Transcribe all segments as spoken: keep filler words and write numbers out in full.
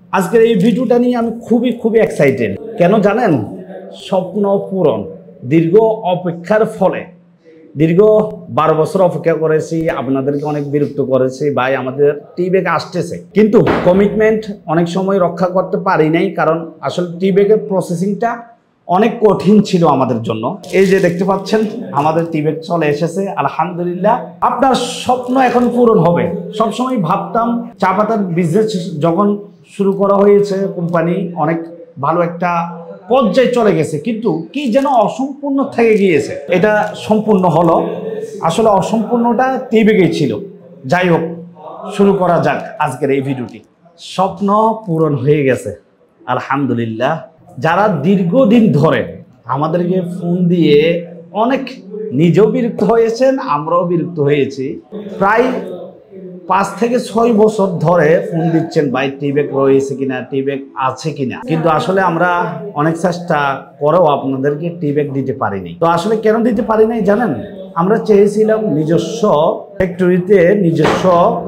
আজকের এই ভিডিওটা নিয়ে আমি খুবই খুবই এক্সাইটেড। কেন জানেন? স্বপ্ন পূরণ। দীর্ঘ অপেক্ষার ফলে দীর্ঘ বারো বছর অপেক্ষা করেছি, আপনাদেরকে অনেক বিরক্ত করেছি। ভাই আমাদের টি ব্যাগ আসতেছে, কিন্তু কমিটমেন্ট অনেক সময় রক্ষা করতে পারি নাই, কারণ আসলে টি ব্যাগের প্রসেসিংটা অনেক কঠিন ছিল আমাদের জন্য। এই যে দেখতে পাচ্ছেন আমাদের টি ব্যাগ চলে এসেছে, আলহামদুলিল্লাহ। আপনার স্বপ্ন এখন পূরণ হবে। সবসময় ভাবতাম চা পাতার বিজনেস যখন শুরু করা হয়েছে, কোম্পানি অনেক ভালো একটা পর্যায়ে চলে গেছে, কিন্তু কি যেন অসম্পূর্ণ থেকে গিয়েছে। এটা সম্পূর্ণ হলো, আসলে অসম্পূর্ণটা টি ব্যাগেই ছিল। যাই হোক, শুরু করা যাক আজকের এই ভিডিওটি। স্বপ্ন পূরণ হয়ে গেছে আলহামদুলিল্লাহ। যারা দীর্ঘদিন ধরে আমাদেরকে ফোন দিয়ে অনেক নিজেও বিরক্ত হয়েছেন, আমরাও বিরক্ত হয়েছি। প্রায় পাঁচ থেকে ছয় বছর ধরে ফোন দিচ্ছেন, ভাই টি ব্যাগ রয়েছে কিনা, টি ব্যাগ আছে কিনা, কিন্তু আসলে আমরা অনেক চেষ্টা করেও আপনাদেরকে টি ব্যাগ দিতে পারিনি। তো আসলে কেন দিতে পারি নাই জানেন? আমরা চেয়েছিলাম নিজস্ব ফ্যাক্টরিতে নিজস্ব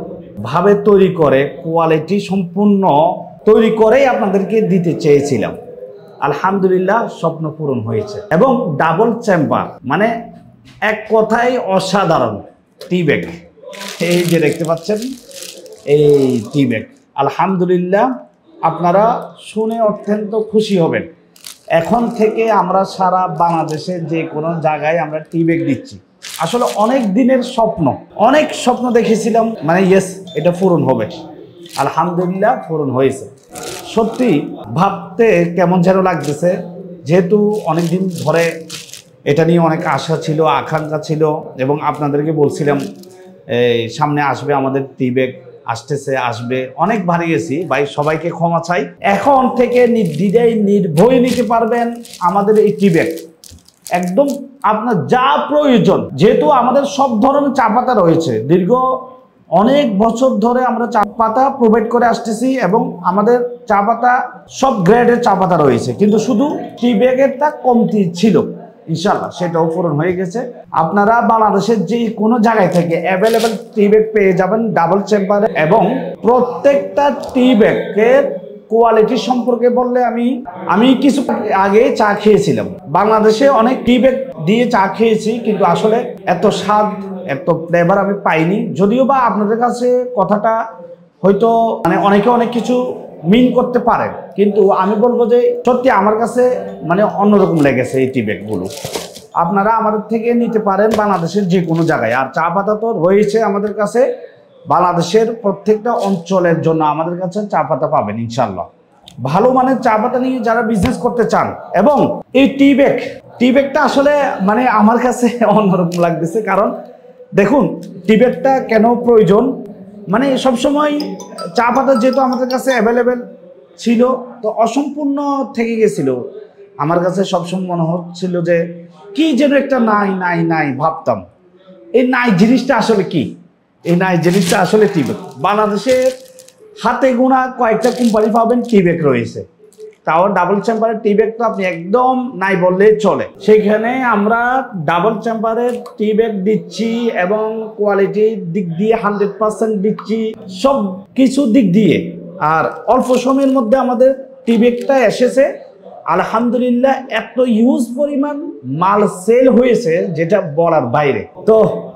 ভাবে তৈরি করে কোয়ালিটি সম্পূর্ণ তৈরি করেই আপনাদেরকে দিতে চেয়েছিলাম। আলহামদুলিল্লাহ স্বপ্ন পূরণ হয়েছে। এবং ডাবল চেম্বার, মানে এক কথায় অসাধারণ টি ব্যাগ। এই যে দেখতে পাচ্ছেন এই টি ব্যাগ, আলহামদুলিল্লাহ আপনারা শুনে অত্যন্ত খুশি হবেন। এখন থেকে আমরা সারা বাংলাদেশে যে কোনো জায়গায় আমরা টি ব্যাগ দিচ্ছি। আসলে অনেক দিনের স্বপ্ন, অনেক স্বপ্ন দেখেছিলাম, মানে ইয়েস এটা পূরণ হবে, আলহামদুলিল্লাহ পূরণ হয়েছে। সত্যি ভাবতে কেমন যেন লাগতেছে, যেহেতু অনেক দিন ধরে এটা নিয়ে অনেক আশা ছিল, আকাঙ্ক্ষা ছিল, এবং আপনাদেরকে বলছিলাম এই সামনে আসবে আমাদের টি ব্যাগ, আসতেছে আসবে, অনেক বাড়িয়েছি ভাই, সবাইকে ক্ষমা চাই। এখন থেকে নির্দ্বিধায় নির্ভয়ে নিতে পারবেন আমাদের এই টি ব্যাগ। একদম আপনার যা প্রয়োজন, যেহেতু আমাদের সব ধরনের চা পাতা রয়েছে, দীর্ঘ অনেক বছর ধরে আমরা চা পাতা প্রোভাইড করে আসতেছি, এবং আমাদের চা পাতা সব গ্রেডের চা পাতা রয়েছে, কিন্তু শুধু টি ব্যাগেরটা কমতি ছিল। ইনশাল্লাহ সেটাও পূরণ হয়ে গেছে। আপনারা বাংলাদেশের যে কোনো জায়গায় থেকে অ্যাভেলেবেল টি ব্যাগ পেয়ে যাবেন ডাবল চেম্বারে। এবং প্রত্যেকটা টি ব্যাগের কোয়ালিটি সম্পর্কে বললে, আমি আমি কিছু আগে চা খেয়েছিলাম, বাংলাদেশে অনেক টি ব্যাগ দিয়ে চা খেয়েছি, কিন্তু আসলে এত স্বাদ এত ফ্লেভার আমি পাইনি। যদিও বা আপনাদের কাছে কথাটা হয়তো মানে অনেকে অনেক কিছু মিন করতে পারে, কিন্তু আমি বলবো যে সত্যি আমার কাছে মানে অন্যরকম লেগেছে এই টি ব্যাগগুলো। আপনারা আমাদের থেকে নিতে পারেন বাংলাদেশের যে কোনো জায়গায়। আর চা পাতা তো রয়েছে আমাদের কাছে, বাংলাদেশের প্রত্যেকটা অঞ্চলের জন্য আমাদের কাছে চা পাতা পাবেন ইনশাল্লাহ। ভালো মানের চা পাতা নিয়ে যারা বিজনেস করতে চান, এবং এই টি ব্যাগ টি ব্যাগটা আসলে মানে আমার কাছে অন্যরকম লাগতেছে। কারণ দেখুন টি ব্যাগটা কেন প্রয়োজন, মানে সবসময় চা পাতা যেহেতু আমাদের কাছে অ্যাভেলেবেল ছিল, তো অসম্পূর্ণ থেকে গেছিল। আমার কাছে সবসময় মনে হচ্ছিল যে কি যেন একটা নাই নাই নাই ভাবতাম। এই নাই জিনিসটা আসলে কি? এই নাই জিনিসটা আসলে টি ব্যাগ। বাংলাদেশের হাতে গোনা কয়েকটা কোম্পানি পাবেন টি ব্যাগ রয়েছে, তাও ডাবল চেম্বারের টি ব্যাগ তো আপনি একদম নাই বললেই চলে। সেখানে আমরা ডাবল চেম্বারের টি ব্যাগ দিচ্ছি, এবং কোয়ালিটির দিক দিয়ে হান্ড্রেড পার্সেন্ট দিচ্ছি, সব কিছু দিক দিয়ে। আর অল্প সময়ের মধ্যে আমাদের টি ব্যাগটা এসেছে আলহামদুলিল্লাহ। এত ইউজ পরিমাণ মাল সেল হয়েছে যেটা বলার বাইরে। তো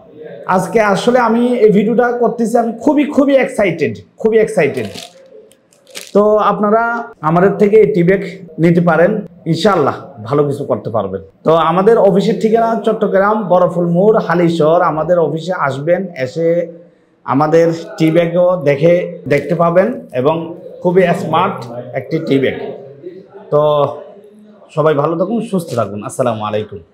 আজকে আসলে আমি এই ভিডিওটা করতেছি, আমি খুবই খুবই এক্সাইটেড, খুবই এক্সাইটেড। তো আপনারা আমাদের থেকে এই টি ব্যাগ নিতে পারেন, ইনশাআল্লাহ ভালো কিছু করতে পারবেন। তো আমাদের অফিসের ঠিকানা চট্টগ্রাম বরফুল মোড় হালিশহর। আমাদের অফিসে আসবেন, এসে আমাদের টি ব্যাগও দেখে দেখতে পাবেন, এবং খুবই স্মার্ট একটি টি ব্যাগ। তো সবাই ভালো থাকুন, সুস্থ থাকুন। আসসালামু আলাইকুম।